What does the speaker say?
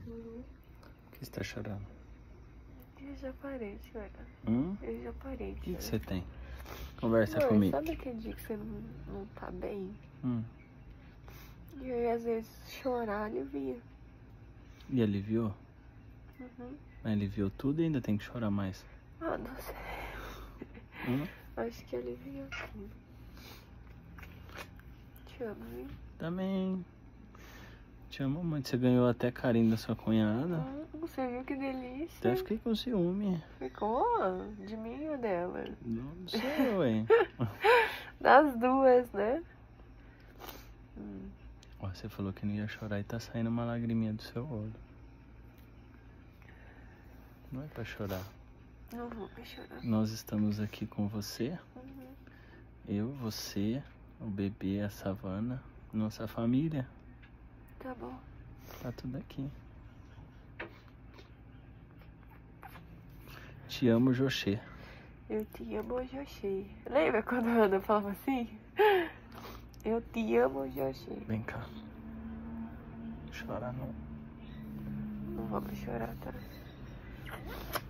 Por que você tá chorando? Eu já parei de chorar. Eu já parei de chorar. O que você tem? Conversa Mãe, comigo. sabe aquele dia que você não tá bem? E aí, às vezes, chorar alivia. E aliviou? Uhum. Mas aliviou tudo e ainda tem que chorar mais. Ah, não sei. Acho que aliviou tudo. Te amo, viu? Também. Te amo muito. Você ganhou até carinho da sua cunhada. Você viu que delícia? Até fiquei com ciúme. Ficou? De mim ou dela? Não sei, ué. Das duas, né? Ó, você falou que não ia chorar e tá saindo uma lagriminha do seu olho. Não é pra chorar. Não vou pra chorar. Nós estamos aqui com você. Eu, você, o bebê, a Savana, nossa família. Tá bom. Tá tudo aqui. Te amo, Jochê. Eu te amo, Jochê. Lembra quando a Ana falava assim? Eu te amo, Jochê. Vem cá. Chora não. Não vou chorar, tá?